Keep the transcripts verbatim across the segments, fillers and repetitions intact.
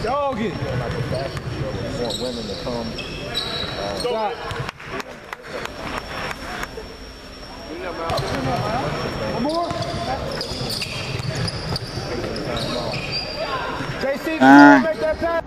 Dog it. Like a fashion show, we want women to come. Uh, Stop. One more. J C, uh. make that pass.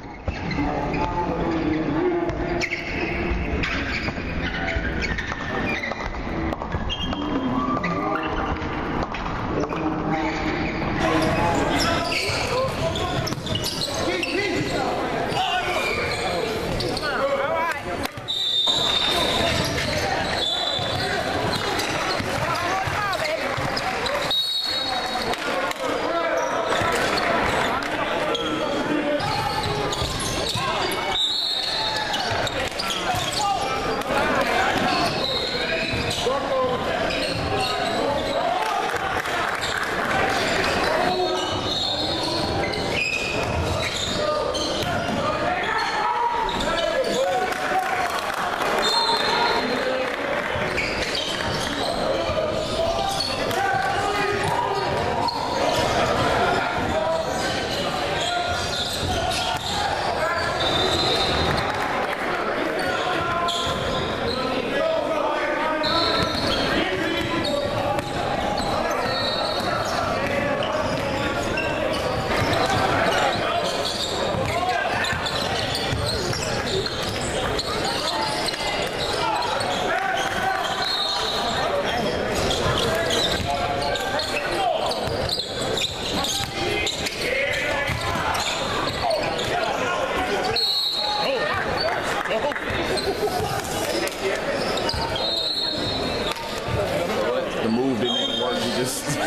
The move didn't even work. He just.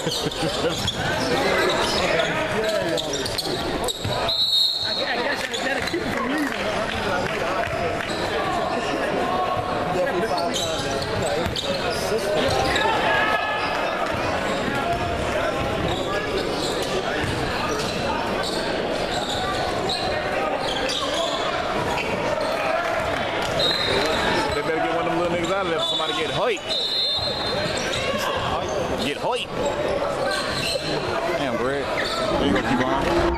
I guess that'll keep him from leaving. Definitely five times. They better get one of them little niggas out of there before somebody get hurt. Get hurt. Damn, Greg. You gonna keep on?